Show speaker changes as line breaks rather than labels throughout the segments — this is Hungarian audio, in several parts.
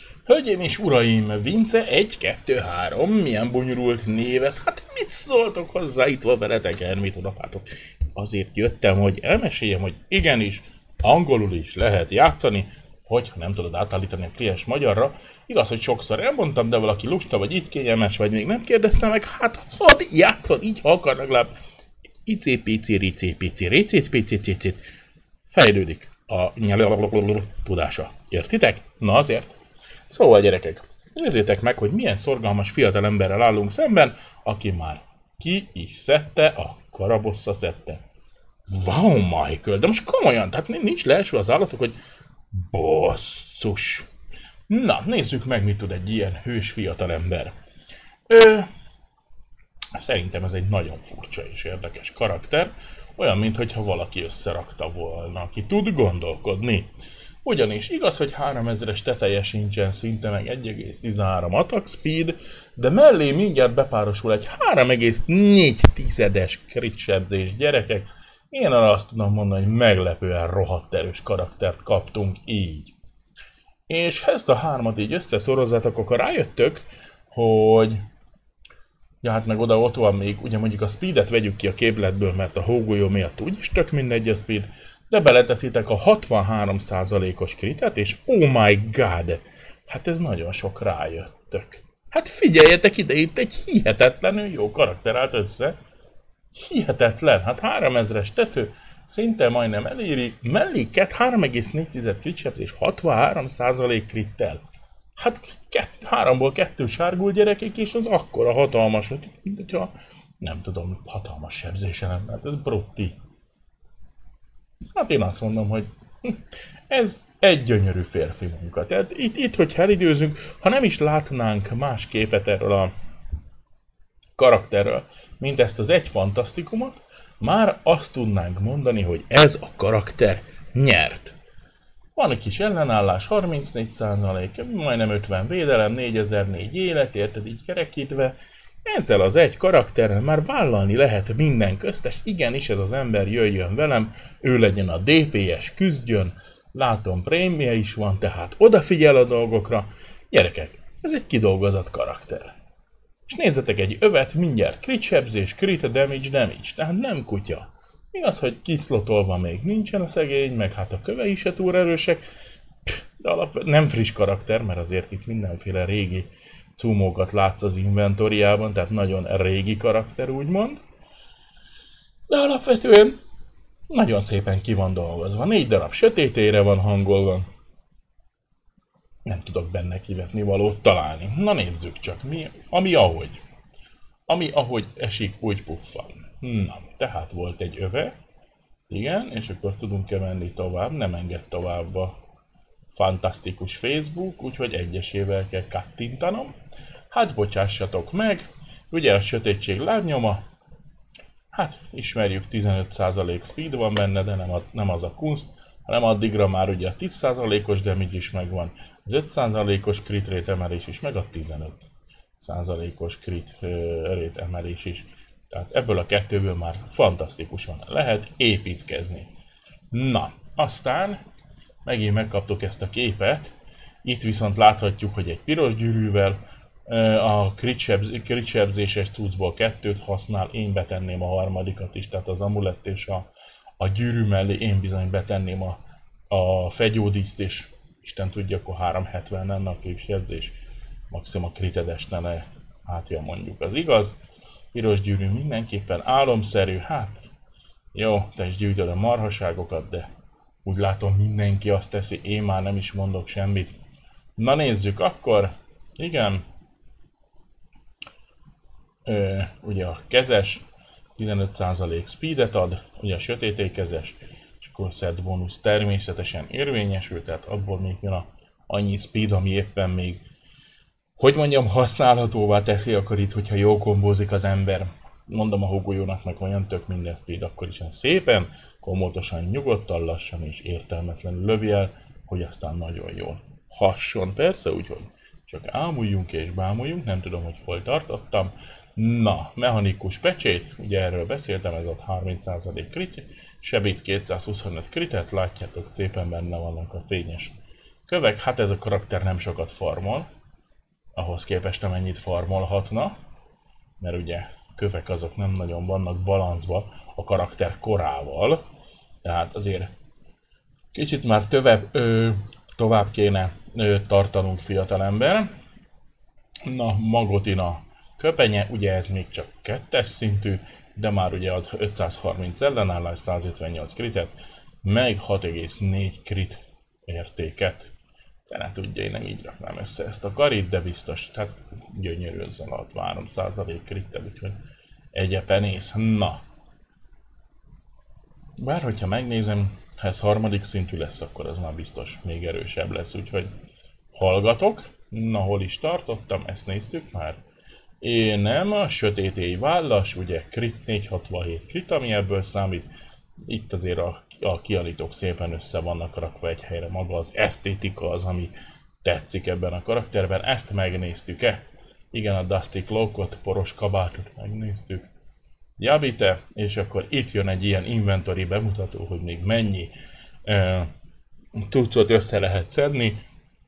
Hölgyeim és uraim, Vince 1, 2, 3, milyen bonyolult név ez? Hát mit szóltok hozzá, itt van veletek, Hermit unapátok. Azért jöttem, hogy elmeséljem, hogy igenis, angolul is lehet játszani, hogyha nem tudod átállítani a kliens magyarra. Igaz, hogy sokszor elmondtam, de valaki lusta, vagy itt kényelmes, vagy még nem kérdezte meg, hát hadd játszon, így ha akar legalább. ICPC, RICPC, RICPC, fejlődik a tudása. Értitek? Na azért. Szóval gyerekek, nézzétek meg, hogy milyen szorgalmas fiatalemberrel állunk szemben, aki már ki is szedte a karabossza szedte. Wow, Michael, de most komolyan, tehát nincs leesve az állatok, hogy bosszus. Na, nézzük meg, mit tud egy ilyen hős fiatalember. Szerintem ez egy nagyon furcsa és érdekes karakter, olyan, mintha valaki összerakta volna, aki tud gondolkodni. Ugyanis igaz, hogy 3000-es teteje sincsen szinte, meg 1,13 attack speed, de mellé mindjárt bepárosul egy 3,4-es crit sebzés, gyerekek. Én arra azt tudom mondani, hogy meglepően rohadt erős karaktert kaptunk így. És ezt a hármat így összeszorozzátok, akkor rájöttök, hogy ja, hát meg ott van még, ugye mondjuk a speedet vegyük ki a képletből, mert a hógolyó miatt úgyis tök mindegy a speed, de beleteszitek a 63%-os kritet, és oh my god, hát ez nagyon sok, rájöttök. Hát figyeljetek ide, itt egy hihetetlenül jó karakter állt össze. Hihetetlen, hát 3000-es tető, szinte majdnem eléri, mellé 3,4 crit sebzés, 63% krittel. Hát 3-ból 2 sárgul gyerekek, és az akkora hatalmas, mint hogyha nem tudom, hatalmas sebzése nem, hát ez brutti. Hát én azt mondom, hogy ez egy gyönyörű férfi munka. Tehát itt hogyha elidőzünk, ha nem is látnánk más képet erről a karakterről, mint ezt az egy fantasztikumot, már azt tudnánk mondani, hogy ez a karakter nyert. Van egy kis ellenállás, 34%, majdnem 50 védelem, 4004 élet, érted így kerekítve. Ezzel az egy karakterrel már vállalni lehet minden köztes, igenis ez az ember jöjjön velem, ő legyen a DPS, küzdjön, látom prémie is van, tehát odafigyel a dolgokra. Gyerekek, ez egy kidolgozott karakter. És nézzetek egy övet, mindjárt crit sebzés, crit damage, tehát nem kutya. Igaz, hogy kiszlotolva még nincsen a szegény, meg hát a kövei se túl erősek, de alapvetően nem friss karakter, mert azért itt mindenféle régi cumókat látsz az inventoriában, tehát nagyon régi karakter úgymond. De alapvetően nagyon szépen ki van dolgozva. 4 darab sötétére van hangolva. Nem tudok benne kivetni valót találni. Na nézzük csak, ami ahogy esik, úgy puffan. Na, tehát volt egy öve. Igen, és akkor tudunk-e menni tovább, nem enged tovább a fantasztikus Facebook, úgyhogy egyesével kell kattintanom. Hát bocsássatok meg, ugye a sötétség lábnyoma, hát ismerjük, 15% speed van benne, de nem az a kunst, hanem addigra már ugye a 10%-os damage is megvan, az 5%-os crit rate emelés is, meg a 15%-os crit rate emelés is. Tehát ebből a kettőből már fantasztikusan lehet építkezni. Na, aztán megint megkaptuk ezt a képet, itt viszont láthatjuk, hogy egy piros gyűrűvel a crit sebzéses cuccból 2-t használ, én betenném a harmadikat is, tehát az amulett és a gyűrű mellé én bizony betenném a fegyódíszt, és Isten tudja, akkor 370 lenne a képsebzés, maximum a kritedesne le, hát ja mondjuk az igaz. Piros gyűrű mindenképpen álomszerű, hát jó, te is gyűjtöd a marhaságokat, de úgy látom mindenki azt teszi, én már nem is mondok semmit. Na nézzük akkor, igen, ugye a kezes 15% speedet ad, ugye a sötétékezes, és akkor set bónusz természetesen érvényesül, tehát abból még jön annyi speed, ami éppen még, hogy mondjam, használhatóvá teszi akkor itt, hogyha jól kombózik az ember. Mondom a hógolyónak meg olyan tök minden speed, akkor is szépen, komótosan, nyugodtan, lassan és értelmetlenül lövi el, hogy aztán nagyon jól hasson. Persze, úgyhogy csak ámuljunk és bámuljunk, nem tudom, hogy hol tartottam. Na, mechanikus pecsét, ugye erről beszéltem, ez ott 30% crit, sebít 225 kritet, látjátok szépen benne vannak a fényes Kövek, hát ez a karakter nem sokat farmol, ahhoz képest amennyit farmolhatna, mert ugye kövek azok nem nagyon vannak balanszba a karakter korával, tehát azért kicsit már tovább kéne tartanunk, fiatalember. Na, Magotina köpenye, ugye ez még csak 2-es szintű, de már ugye ad 530 ellenállás, 158 kritet, meg 6,4 krit értéket. De ne tudja, én nem így raknám össze ezt a karit, de biztos, tehát gyönyörű ezzel a 63% krittel, úgyhogy egyepenész. Na, bár hogyha megnézem, ha ez harmadik szintű lesz, akkor az már biztos még erősebb lesz, úgyhogy hallgatok. Na, hol is tartottam, ezt néztük már. Én nem, a sötétéi vállas, ugye crit 467 crit, ami ebből számít. Itt azért a kialítók szépen össze vannak rakva egy helyre, maga az esztétika az, ami tetszik ebben a karakterben. Ezt megnéztük-e? Igen, a Dusty Cloakot, poros kabátot megnéztük. Jabite, és akkor itt jön egy ilyen inventory bemutató, hogy még mennyi cuccot össze lehet szedni.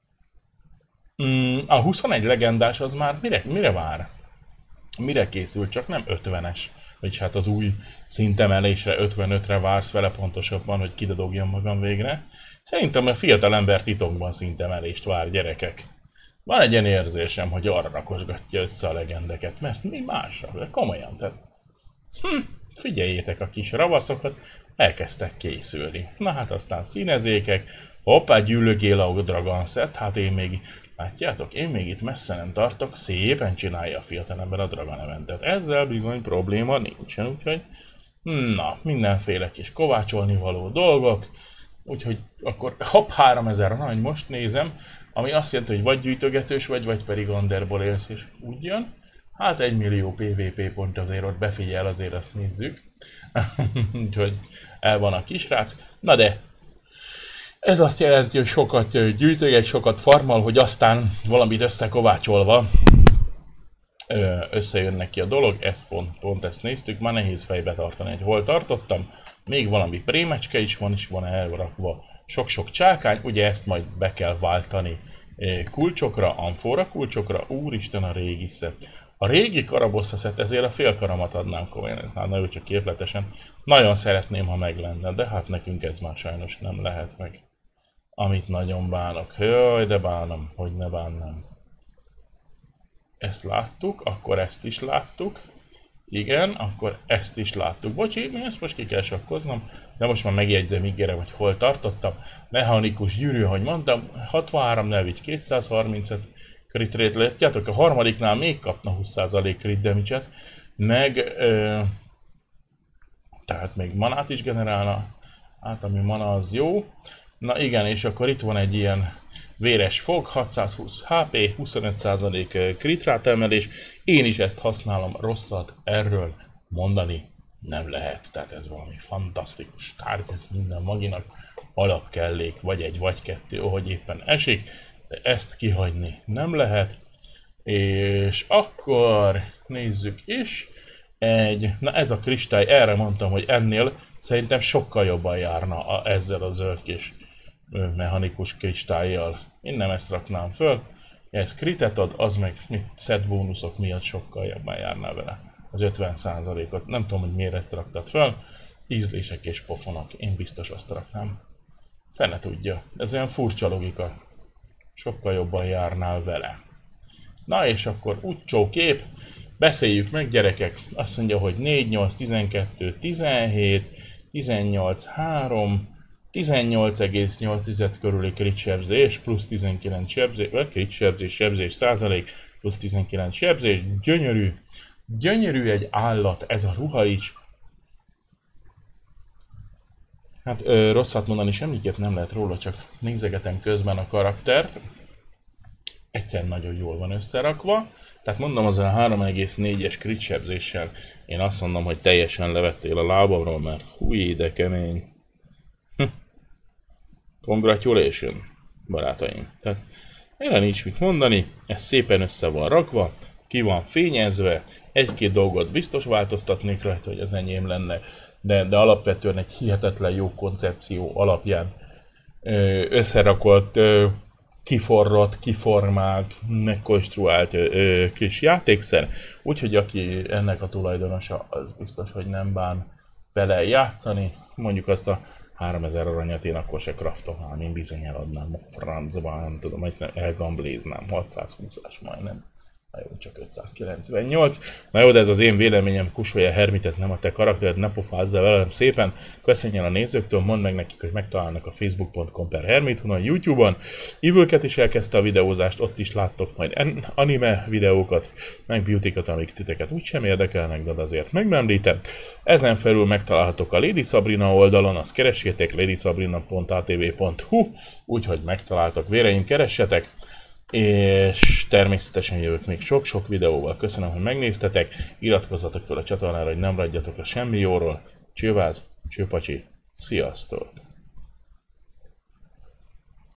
A 21 legendás az már mire vár? Mire készül? Csak nem 50-es. Vagyis hát az új szintemelésre, 55-re vársz vele pontosabban, hogy kidodogjam magam végre. Szerintem a fiatal ember titokban szintemelést vár, gyerekek. Van egy ilyen érzésem, hogy arra rakosgatja össze a legendeket, mert mi másra? De komolyan, tehát... Figyeljétek a kis ravaszokat, elkezdtek készülni. Na hát aztán színezékek, hoppá, gyűlögél a Dragon Set, hát én még... Látjátok, én még itt messze nem tartok, szépen csinálja a fiatalember a Dragon Eventet. Ezzel bizony probléma nincsen, úgyhogy... Na, mindenféle kis kovácsolni való dolgok. Úgyhogy akkor hopp, 3000 arany, most nézem, ami azt jelenti, hogy vagy gyűjtögetős vagy pedig Underból élsz, és úgy jön. Hát 1 millió PvP pont azért ott befigyel, azért azt nézzük. Úgyhogy el van a kisrác. Na de, ez azt jelenti, hogy sokat gyűjtöget, sokat farmol, hogy aztán valamit összekovácsolva összejön neki a dolog. Ezt pont ezt néztük, már nehéz fejbe tartani, hogy hol tartottam. Még valami prémecske is van, és van elrakva sok-sok csákány, ugye ezt majd be kell váltani kulcsokra, amfora kulcsokra, úristen a régi szett. A régi Karabossa szett, ezért a félkaramat adnám komolyan, hát nagyon csak képletesen. Nagyon szeretném, ha meg lenne, de hát nekünk ez már sajnos nem lehet meg. Amit nagyon bánok. Jaj, de bánom, hogy ne bánnám. Ezt láttuk, akkor ezt is láttuk. Igen, akkor ezt is láttuk. Bocsi, ezt most ki kell sakkoznom, de most már megjegyzem ígérem, hogy hol tartottam. Mechanikus gyűrű, ahogy mondtam, 63 Nelvics 235 crit rate, látjátok, a harmadiknál még kapna 20% crit damage-et, meg tehát még manát is generálna, hát ami mana az jó. Na igen, és akkor itt van egy ilyen véres fog, 620 HP, 25% crit rate emelés. Én is ezt használom, rosszat erről mondani nem lehet. Tehát ez valami fantasztikus tárgy, ez minden maginak alapkellék, vagy egy, vagy kettő, ahogy éppen esik. De ezt kihagyni nem lehet. És akkor nézzük is. Na ez a kristály, erre mondtam, hogy ennél szerintem sokkal jobban járna ezzel a zöld kis mechanikus kristállyal. Én nem ezt raknám föl. Ez kritet ad, az meg set bónuszok miatt sokkal jobban járná vele. Az 50%-ot. Nem tudom, hogy miért ezt raktad föl. Ízlések és pofonok. Én biztos azt raknám. Fene tudja. Ez olyan furcsa logika. Sokkal jobban járnál vele. Na és akkor utcsó kép. Beszéljük meg, gyerekek. Azt mondja, hogy 4, 8, 12, 17, 18, 3, 18,8 körüli crit sebzés, plusz 19 sebzés, vagy crit sebzés százalék, plusz 19 sebzés. Gyönyörű. Gyönyörű egy állat, ez a ruha is. Hát rosszat mondani, semmiket nem lehet róla, csak nézegetem közben a karaktert. Egyszerűen nagyon jól van összerakva. Tehát mondom, azzal a 3,4-es crit sebzéssel én azt mondom, hogy teljesen levettél a lábamról, mert húj, de kemény. Congratulation, barátaim. Tehát erre nincs mit mondani, ez szépen össze van rakva, ki van fényezve, egy-két dolgot biztos változtatnék rajta, hogy az enyém lenne, de alapvetően egy hihetetlen jó koncepció alapján összerakott kiforrott, kiformált, megkonstruált kis játékszer, úgyhogy aki ennek a tulajdonosa, az biztos, hogy nem bán vele játszani. Mondjuk azt a 3000 aranyat én akkor se kraftolnám, én bizony eladnám a francba, nem tudom, elgambléznám, 620-as majdnem. Na jó, csak 598. Na jó, de ez az én véleményem, Kusolya Hermit, ez nem a te karaktered, ne pofázza velem szépen. Köszönjön a nézőktől, mondd meg nekik, hogy megtalálnak a facebook.com/hermithun, a YouTube-on. Evil-ket is elkezdte a videózást, ott is láttok majd anime videókat, meg beauty-kat, amik titeket úgysem érdekelnek, de azért megemlítem. Ezen felül megtalálhatok a Lady Sabrina oldalon, azt keressétek, ladysabrina.atv.hu, úgyhogy megtaláltok, véreim, keressetek. És természetesen jövök még sok-sok videóval. Köszönöm, hogy megnéztetek. Iratkozzatok fel a csatornára, hogy nem maradjatok le semmi jóról. Csőváz, csőpacsi, sziasztok!